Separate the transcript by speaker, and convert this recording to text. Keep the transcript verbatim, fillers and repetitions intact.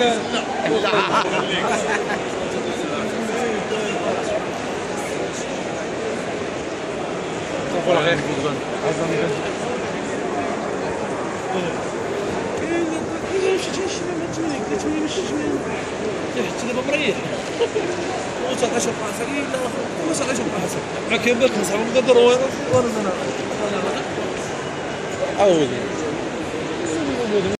Speaker 1: كان لا والله غير كذبان حتى دابا مريح وتلقى شي بلاصه لا وتلقى شي بلاصه ما كاين باك نصاحبي نقدر وانا انا عاودي